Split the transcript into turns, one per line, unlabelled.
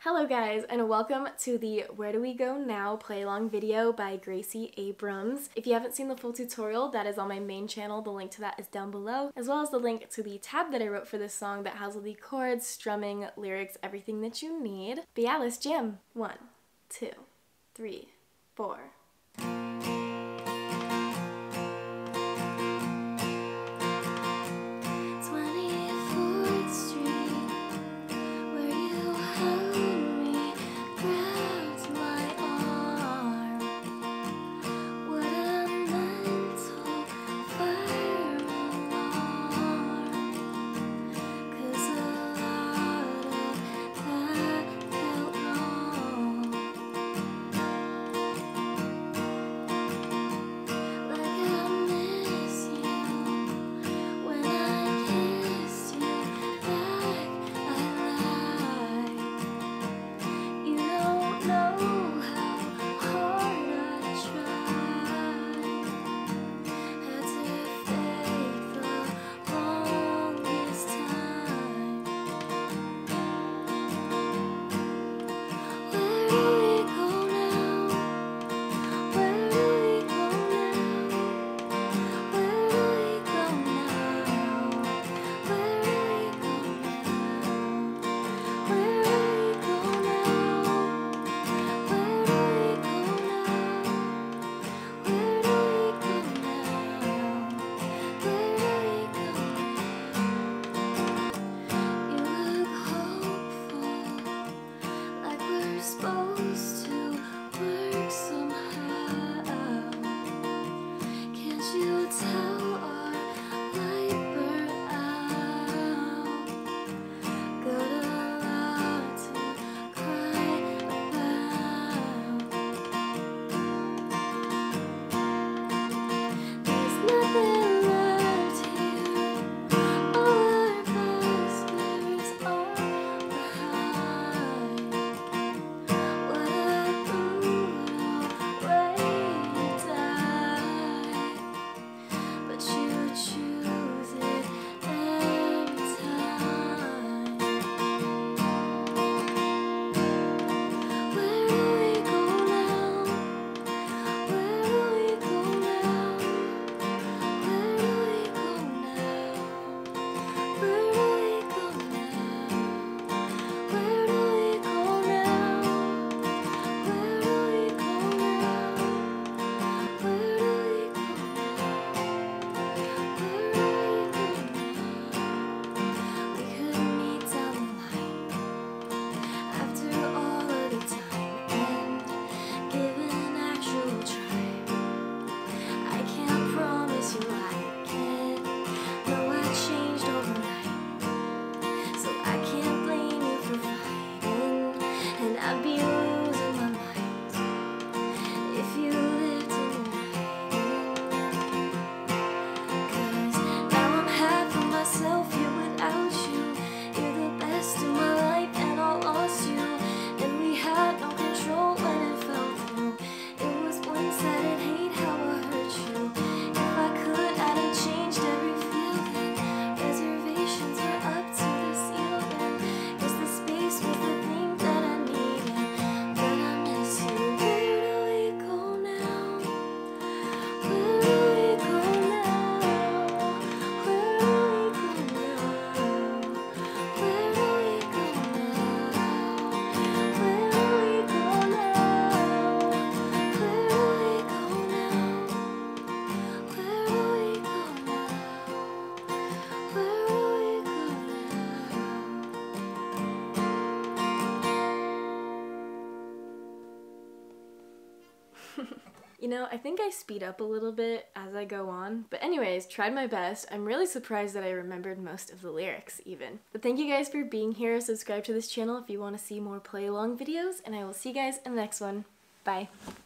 Hello guys, and welcome to the Where Do We Go Now play-along video by Gracie Abrams. If you haven't seen the full tutorial, that is on my main channel. The link to that is down below, as well as the link to the tab that I wrote for this song that has all the chords, strumming, lyrics, everything that you need. But yeah, let's jam. 1, 2, 3, 4. 24th Street, where you held me, grabbed my arm. What a mental fire alarm, 'cause a lot of that felt wrong. Like I miss you when I kissed you back, I lied. You don't know how hard I tried. Had to fake the longest time. Where do we go now? Where do we go now? Where do we go now? Where do we go now? Where do we go now? Where do we go now? Where do we go now? Where do we go now? You look hopeful, like we're supposed to work somehow. Can't you tell our light burned out? Got a lot to cry about. There's nothing left here. All our pastors are behind. What a brutal way to die. But you choose it every time. Where do we go now? Where do we go now? Where do we go now? Where do we go now? Where do we go now? Where do we go now? Where do we go now? We could meet down the line after all of the time and give it an actual try. I can't promise you I can. No, I changed overnight, so I can't blame you for fighting, and I'd be losing my mind if you lived in hiding. 'Cause now I'm half of myself here without you. You're the best in my life and I lost you, and we had no control when it fell through. It was one-sided hate how I hurt you. If I could, I'd have changed every feeling. Reservations are up to the ceiling. 'Cause the space was the thing that I needed. But I miss you. Where do we go now? Where do we go now? Where do we go now? Where do we go now? Where do we go now? Where do we go now? Where do we go now? Where do we go now? You know, I think I speed up a little bit as I go on. But anyways, tried my best. I'm really surprised that I remembered most of the lyrics even. But thank you guys for being here. Subscribe to this channel if you want to see more play-along videos, and I will see you guys in the next one. Bye.